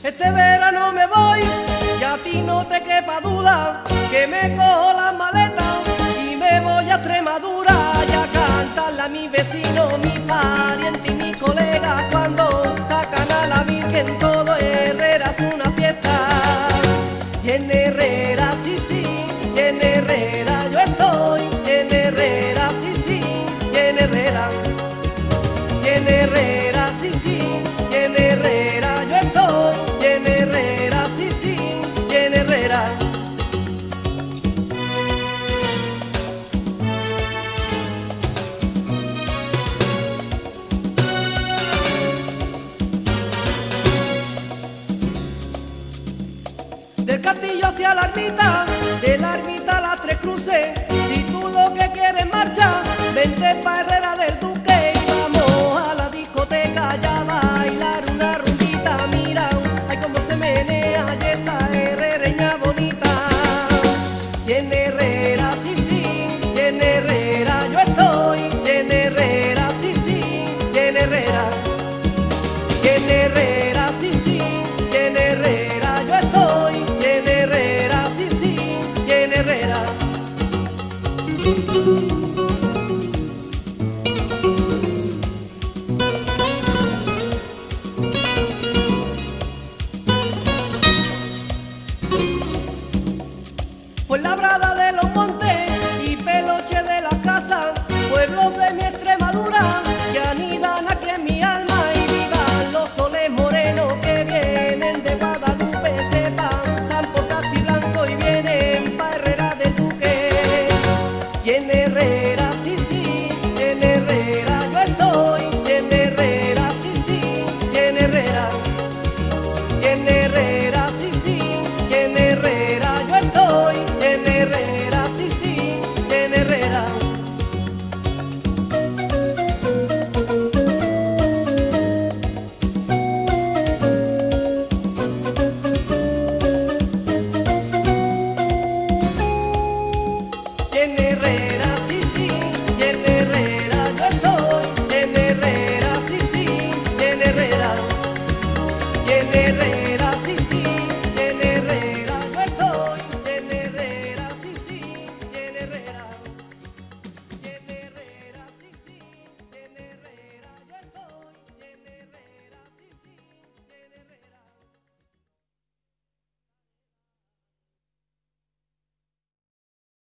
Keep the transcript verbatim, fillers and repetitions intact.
Este verano me voy y a ti no te quepa duda que me cojo las maletas y me voy a Extremadura y a cantarle a mi vecino, mi pariente y mi colega cuando sacan a la Virgen. Todo Herrera es una fiesta y en Herrera sí sí, y en Herrera yo estoy, y en Herrera sí sí, y en Herrera, y en Herrera sí sí, y en Herrera yo estoy, y en Herrera sí sí, y en Herrera. Del Castillo hacia la ermita, de la ermita a las Tres Cruces. Si tú lo que quieres marcha, vente pa' Herrera del Duque.